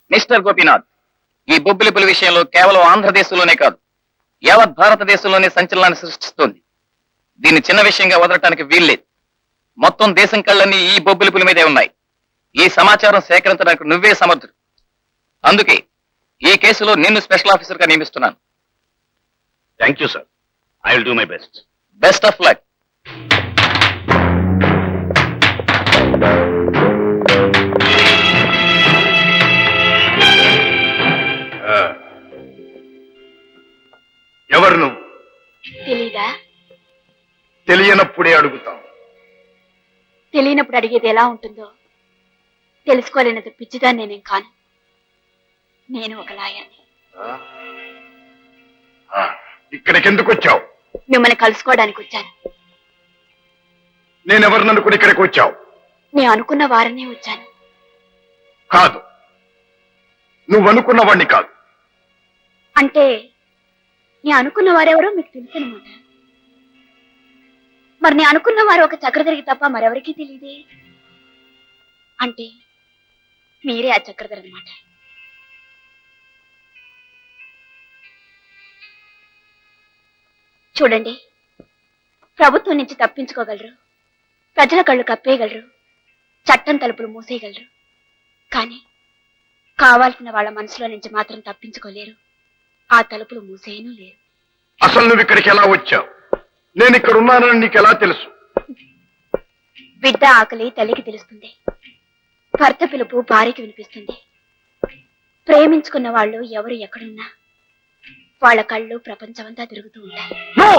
Mister Gopinath, ఈ బొబ్బిలిపులి విషయంలో కేవలం ఆంధ్రదేశంలోనే కాదు, యావత్ భారతదేశంలోనే సంచలనాన్ని సృష్టిస్తోంది. దీన్ని చిన్న విషయంగా వదలటానికి వీల్లేదు. మొత్తం దేశం కళ్ళన్నీ ఈ బొబ్బిలిపులి మీదే ఉన్నాయి. ఈ సమాచారం సేకరించడానికి నువ్వే సమర్థుడు. అందుకే ఈ కేసులో నిన్ను స్పెషల్ ఆఫీసర్ గా నియమిస్తున్నాను. Thank you sir. I will do my best. Best of luck. ఎవరు నువ్వు? తెలీదా? తెలియనప్పుడే అడుగుతాం. తెలియనప్పుడు అడిగేది ఎలా ఉంటుందో తెలుసుకోలేనంత పిచ్చిదాన్ని నేనేం కాను. నేను ఒక లాయర్ని. ఇక్కడికి ఎందుకు వచ్చావు? మిమ్మల్ని కలుసుకోవడానికి వచ్చాను. నేనెవరిని అనుకుని ఇక్కడికి వచ్చావు? నేను అనుకున్న వారనే వచ్చాను. కాదు, నువ్వు అనుకున్న వాడిని కాదు. అంటే నేను అనుకున్న వారెవరో మీకు తెలుసు అనమాట. మరి నేను అనుకున్న వారు ఒక చక్రధరికి తప్ప మరెవరికీ తెలియదే. అంటే మీరే ఆ చక్రధర్ అనమాట. చూడండి, ప్రభుత్వం నుంచి తప్పించుకోగలరు, ప్రజల కళ్ళు కప్పేయగలరు, చట్టం తలుపులు మూసేయగలరు. కానీ కావాల్సిన వాళ్ళ మనసులో నుంచి మాత్రం తప్పించుకోలేరు, ఆ తలుపులు మూసేయను లేరు. అసలు నువ్వు ఇక్కడికి ఎలా వచ్చావు? నేను ఇక్కడ ఉన్నానని నీకు ఎలా తెలుసు? బిడ్డ ఆకలి తల్లికి తెలుస్తుంది, భర్త పిలుపు భార్యకి వినిపిస్తుంది. ప్రేమించుకున్న వాళ్ళు ఎవరు ఎక్కడున్నా వాళ్ళ కళ్ళు ప్రపంచమంతా తిరుగుతూ ఉంటాయి.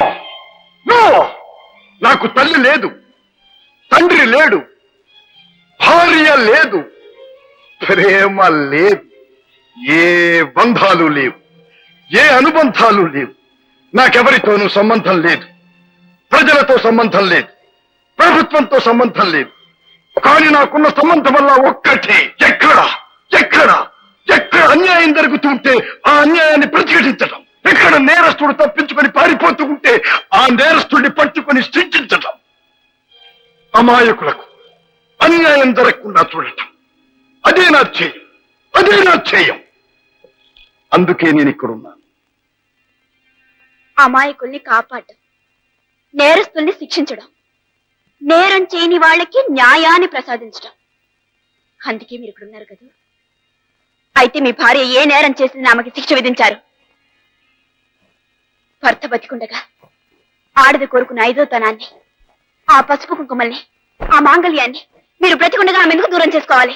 నాకు తల్లి లేదు, తండ్రి లేడు, భార్య లేదు, ప్రేమ లేదు, ఏ బంధాలు లేవు, ఏ అనుబంధాలు లేవు. నాకెవరితోనూ సంబంధం లేదు, ప్రజలతో సంబంధం లేదు, ప్రభుత్వంతో సంబంధం లేదు. కానీ నాకున్న సంబంధం వల్ల ఒక్కటే, ఎక్కడ ఎక్కడ ఎక్కడ అన్యాయం జరుగుతుంటే ఆ అన్యాయాన్ని ప్రతిఘటించడం, ఎక్కడ నేరస్తుడు తప్పించుకొని పారిపోతూ ఉంటే ఆ నేరస్తుడిని పట్టుకొని శిక్షించటం, అమాయకులకు అన్యాయం జరగకుండా చూడటం, అదే నా ధ్యేయం, అదే నా ధ్యేయం. అందుకే నేను ఇక్కడున్నాను. అమాయకుల్ని కాపాడటం, నేరస్తుల్ని శిక్షించడం, నేరం చేయని వాళ్ళకి న్యాయాన్ని ప్రసాదించడం. అందుకే మీరు ఇక్కడున్నారు కదా. అయితే మీ భార్య ఏ నేరం చేసింది ఆమెకి శిక్ష విధించారు? భర్త బతికుండగా ఆడది కోరుకున్న ఐదో తనాన్ని, ఆ పసుపు కుంకుమల్ని, ఆ మాంగళ్యాన్ని మీరు బ్రతికుండగా ఆమె ఎందుకు దూరం చేసుకోవాలి?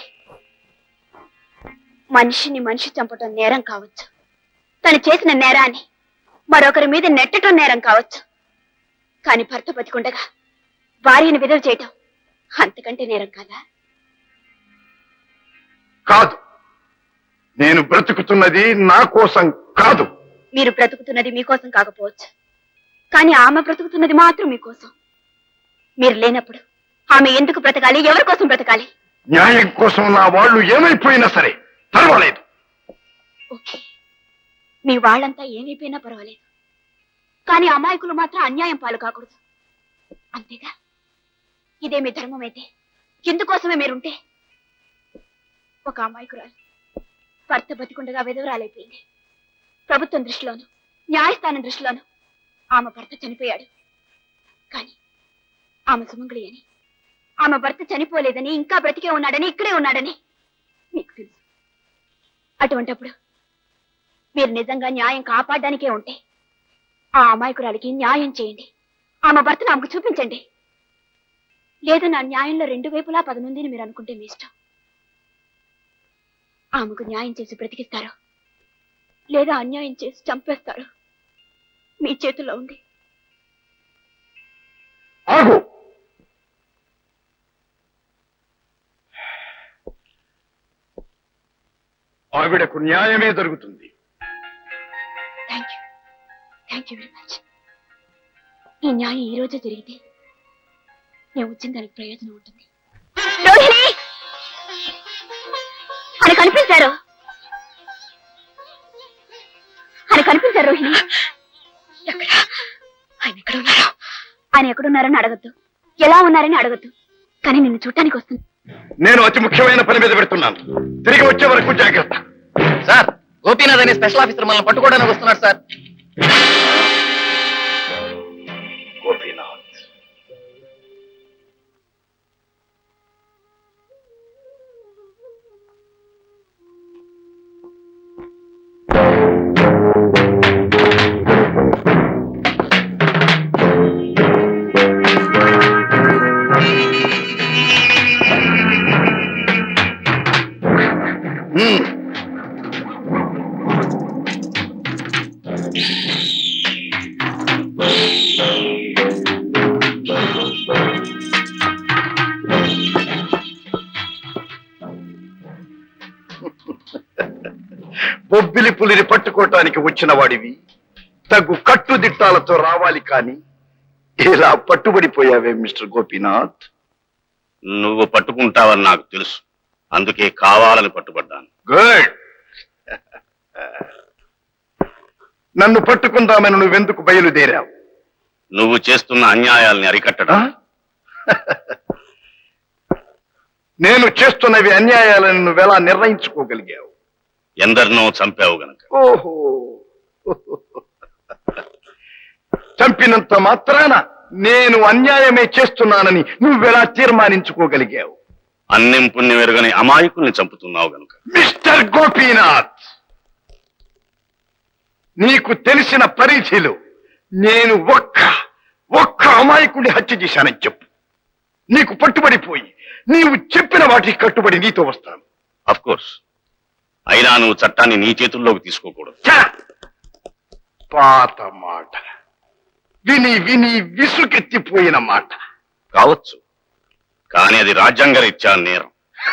మనిషిని మనిషి చంపటం నేరం కావచ్చు, తను చేసిన నేరాన్ని మరొకరి మీద నెట్టడం నేరం కావచ్చు. కాని భర్త బతికుండగా భార్యను విధవ చేయటం అంతకంటే నేరం కాదా? కాదు, నేను బ్రతుకుతున్నది నా కోసం కాదు. మీరు బ్రతుకుతున్నది మీకోసం కాకపోవచ్చు, కానీ ఆమె బ్రతుకుతున్నది మాత్రం మీకోసం. మీరు లేనప్పుడు ఆమె ఎందుకు బ్రతకాలి? ఎవరి కోసం బ్రతకాలి? న్యాయం కోసం నా వాళ్ళు ఏమైపోయినా సరే పర్వాలేదు. ఓకే, మీ వాళ్ళంతా ఏమైపోయినా పర్వాలేదు, కానీ అమాయకులు మాత్రం అన్యాయం పాలు కాకూడదు, అంతేగా? ఇదే మీ ధర్మం అయితే ఎందుకోసమే మీరుంటే? ఒక అమాయకురాలు భర్త బతికుండగా విధవరాలైపోయింది. ప్రభుత్వం దృష్టిలోను, న్యాయస్థానం దృష్టిలోను ఆమె భర్త చనిపోయాడు. కానీ ఆమె సుమంగళి అని, ఆమె భర్త చనిపోలేదని, ఇంకా బ్రతికే ఉన్నాడని, ఇక్కడే ఉన్నాడని మీకు తెలుసు. అటువంటప్పుడు మీరు నిజంగా న్యాయం కాపాడడానికే ఉంటే ఆ అమాయకురాలికి న్యాయం చేయండి, ఆమె భర్తను ఆమెకు చూపించండి. లేదా నా న్యాయంలో రెండు వైపులా 10 మందిని మీరు అనుకుంటే మీ ఇష్టం. ఆమెకు న్యాయం చేసి బ్రతికిస్తారో లేదా అన్యాయం చేసి చంపేస్తారో మీ చేతుల్లో ఉంది. ఆగు. ఆవిడకు న్యాయమే జరుగుతుంది. Thank you very much. ఈ న్యాయం ఈ రోజే జరిగితే నేను వచ్చిన దానికి ప్రయోజనం ఉంటుంది. రోహిణి అని కనిపించారు, రోహిణి. ఎక్కడ ఆయన? ఎక్కడ ఉన్నారు? ఆయన ఎక్కడున్నారని అడగద్దు, ఎలా ఉన్నారని అడగద్దు, కానీ నిన్ను చూడటానికి వస్తుంది. నేను అతి ముఖ్యమైన పని మీద పెడుతున్నాను. తిరిగి వచ్చే వరకు జాగ్రత్త. గోపీనాథ్ అనే స్పెషల్ ఆఫీసర్ మనల్ని పట్టుకోవడానికి వస్తున్నాడు సార్. గోపీనాథ్, బొబ్బిలి పులిని పట్టుకోవటానికి వచ్చిన వాడివి తగు కట్టుదిట్టాలతో రావాలి కాని ఇలా పట్టుబడిపోయావే మిస్టర్ గోపీనాథ్. నువ్వు పట్టుకుంటావని నాకు తెలుసు, అందుకే కావాలని పట్టుబడ్డాను. గుడ్. నన్ను పట్టుకుందామని నువ్వెందుకు బయలుదేరావు? నువ్వు చేస్తున్న అన్యాయాల్ని అరికట్టడం. నేను చేస్తున్నవి అన్యాయాలను నువ్వెలా నిర్ణయించుకోగలిగావు? ఎందరినో చంపావు గనక. ఓహో, చంపినంత మాత్రాన నేను అన్యాయమే చేస్తున్నానని నువ్వెలా తీర్మానించుకోగలిగావు? అన్నం పుణ్యం ఎరుగని అమాయకుల్ని చంపుతున్నావు గనుక. మిస్టర్ గోపీనాథ్, నీకు తెలిసిన పరిధిలో నేను ఒక్క అమాయకుడిని హత్య చేశానని చెప్పు. నీకు పట్టుబడిపోయి నీవు చెప్పిన వాటికి కట్టుబడి నీతో వస్తాను. అఫ్ కోర్స్, అయినా నువ్వు చట్టాన్ని నీ చేతుల్లోకి తీసుకోకూడదు. పాత మాట, విని విని విసుకెత్తిపోయిన మాట. కావచ్చు, కానీ అది రాజ్యాంగరీత్యా నేరం.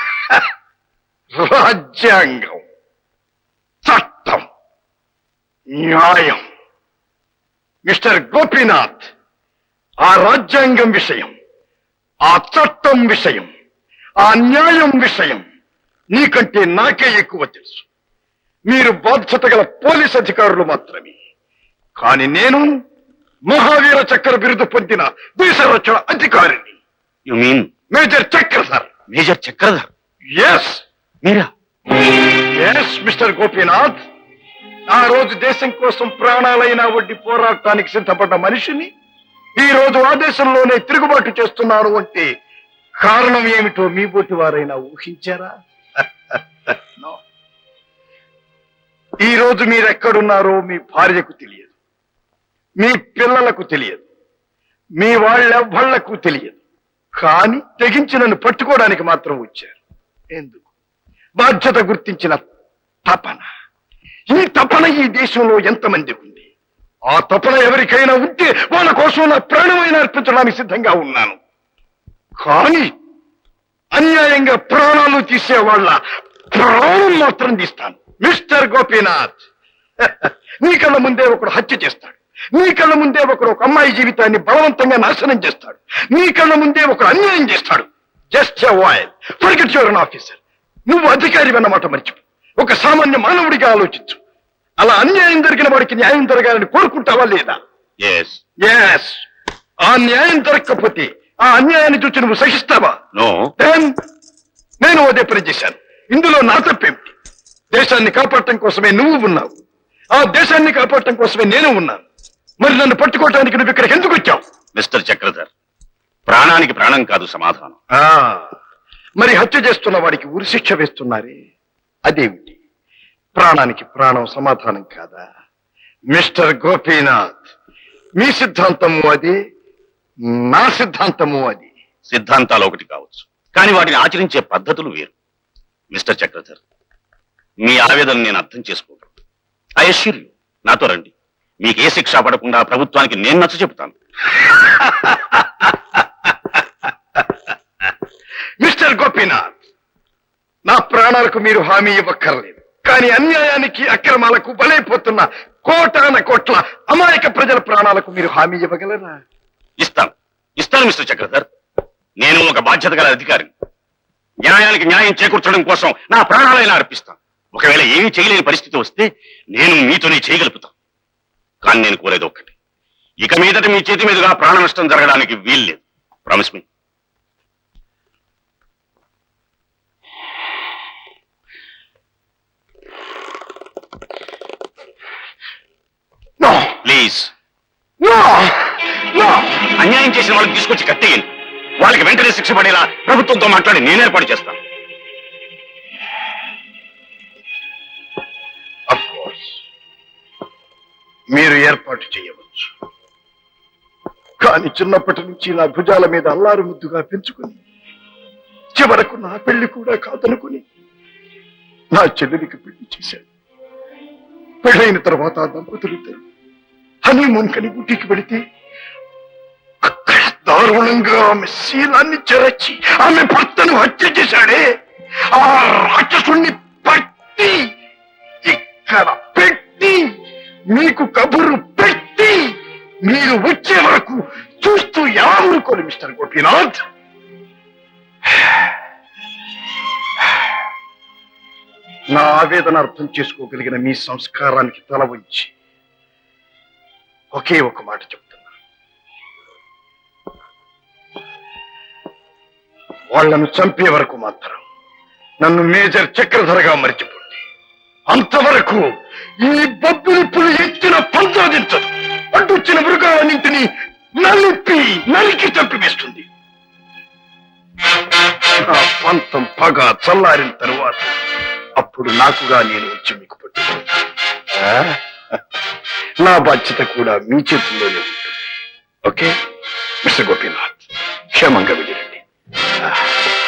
రాజ్యాంగం, చట్టం, న్యాయం. మిస్టర్ గోపీనాథ్, ఆ రాజ్యాంగం విషయం, ఆ చట్టం విషయం, ఆ న్యాయం విషయం నీకంటే నాకే ఎక్కువ తెలుసు. మీరు బాధ్యత గల పోలీస్ అధికారులు మాత్రమే. కాని నేను మహావీర చక్ర బిరుదు పొందిన దేశ రక్షణ అధికారిని. You mean major Chakradhar. Major Chakradhar? Yes, మీరా? Yes mister Gopinath. ఆ రోజు దేశం కోసం ప్రాణాలైనా వడ్డీ పోరాటానికి సిద్ధపడ్డ మనిషిని ఈ రోజు ఆ దేశంలోనే తిరుగుబాటు చేస్తున్నాను అంటే కారణం ఏమిటో మీ బోటి వారైనా ఊహించారా? ఈ రోజు మీరెక్కడున్నారో మీ భార్యకు తెలియదు, మీ పిల్లలకు తెలియదు, మీ వాళ్ళెవ్వళ్లకు తెలియదు. కానీ తెగించి నన్ను పట్టుకోవడానికి మాత్రం వచ్చారు. ఎందుకు? బాధ్యత గుర్తించిన తపన. ఈ తపన ఈ దేశంలో ఎంతమందికి ఉంది? ఆ తపన ఎవరికైనా ఉంటే వాళ్ళ కోసం నా ప్రాణమైన అర్పించడానికి సిద్ధంగా ఉన్నాను. కానీ అన్యాయంగా ప్రాణాలు తీసే వాళ్ళ ప్రాణం మాత్రం తీస్తాను. మిస్టర్ గోపీనాథ్, నీ కళ్ళ ముందే ఒకడు హత్య చేస్తాడు, నీ కళ్ళ ముందే ఒకడు ఒక అమ్మాయి జీవితాన్ని బలవంతంగా నాశనం చేస్తాడు, నీ కళ్ళ ముందే ఒకడు అన్యాయం చేస్తాడు. Just a while, forget you're an officer. నువ్వు అధికారి అన్నమాట మర్చిపో. ఒక సామాన్య మానవుడిగా ఆలోచించు. అలా అన్యాయం జరిగిన వాడికి న్యాయం జరగాలని కోరుకుంటావా లేదా? ఎస్. ఆ న్యాయం జరగకపోతే ఆ అన్యాయాన్ని చూసి నువ్వు సహిస్తావా? నో. నేను అదే పని చేశాను. ఇందులో నా తప్పేమిటి? దేశాన్ని కాపాడటం కోసమే నువ్వు ఉన్నావు, ఆ దేశాన్ని కాపాడటం కోసమే నేను ఉన్నాను. మరి నన్ను పట్టుకోవటానికి నువ్వు ఇక్కడికి ఎందుకు వచ్చావు? మిస్టర్ చక్రధర్, ప్రాణానికి ప్రాణం కాదు సమాధానం. మరి హత్య చేస్తున్న వాడికి ఉరిశిక్ష వేస్తున్నారే, అదేమిటి? ప్రాణానికి ప్రాణం సమాధానం కాదా? మిస్టర్ గోపీనాథ్, మీ సిద్ధాంతము అది, నా సిద్ధాంతము అది. సిద్ధాంతాలు ఒకటి కావచ్చు, కానీ వాటిని ఆచరించే పద్ధతులు వేరు. మిస్టర్ చక్రధర్, మీ ఆవేదన నేను అర్థం చేసుకోగలను. ఐ అష్యూర్ యు, నాతో రండి. మీకు ఏ శిక్ష పడకుండా ప్రభుత్వానికి నేను నచ్చ చెబుతాను. మిస్టర్ గోపీనాథ్, నా ప్రాణాలకు మీరు హామీ ఇవ్వక్కర్లేదు. కానీ అన్యాయానికి అక్రమాలకు బలైపోతున్న కోటాన కోట్ల అమాయక ప్రజల ప్రాణాలకు మీరు హామీ ఇవ్వగలరా? ఇస్తాను మిస్టర్ చక్రధర్. నేను ఒక బాధ్యత గల అధికారిని. న్యాయానికి న్యాయం చేకూర్చడం కోసం నా ప్రాణాలైనా అర్పిస్తాను. ఒకవేళ ఏమీ చేయలేని పరిస్థితి వస్తే నేను మీతోనే చేయగలుగుతాను. కానీ నేను కోరేది ఒక్కటి, ఇక మీదట మీ చేతి మీదుగా ప్రాణ నష్టం జరగడానికి వీల్లేదు. Promise me. ప్లీజ్. అన్యాయం చేసిన వాళ్ళకి తీసుకొచ్చి కట్టేయండి. వాళ్ళకి వెంటనే శిక్ష పడేలా ప్రభుత్వంతో మాట్లాడి నేను ఏర్పాటు చేస్తాను. మీరు ఏర్పాటు చేయవచ్చు, కానీ చిన్నప్పటి నుంచి నా భుజాల మీద అల్లారు ముద్దుగా పెంచుకుని చివరకు నా పెళ్లి కూడా కాదనుకుని నా చెల్లెలికి పెళ్లి చేశాను. పెళ్ళైన తర్వాత ఆ దంపతులు ఇద్దరు హనీమూన్ కని ఊటీకి వెళితే అక్కడ దారుణంగా ఆమె శీలాన్ని చెరచి ఆమె భర్తను హత్య చేశాడే. ఆ రాక్షసుణ్ణి పట్టి ఇక్కడ పెట్టి మీకు కబురు పెట్టి మీరు వచ్చే వరకు చూస్తూ ఎలా ఊరుకోరు మిస్టర్ గోపీనాథ్? నా ఆవేదన అర్థం చేసుకోగలిగిన మీ సంస్కారానికి తల వంచి ఒకే ఒక మాట చెప్తున్నా. వాళ్లను చంపే వరకు మాత్రం నన్ను మేజర్ చక్రధరగా మరిచిపోండి. అంతవరకు ఈ బొబ్బిలి పులి ఎత్తిన పంచాదించదు. అడ్డొచ్చిన మృగాలన్నింటినీ నరికి చంపివేస్తుంది. నా పంతం పగ చల్లారిన తరువాత అప్పుడు నాకుగా నేను వచ్చి మీకు పట్టుకుంటాను. నా బాధ్యత కూడా మీ చేతుల్లోనే ఉంటుంది. ఓకే మిస్టర్ గోపీనాథ్, క్షేమంగా వెళ్ళిరండి.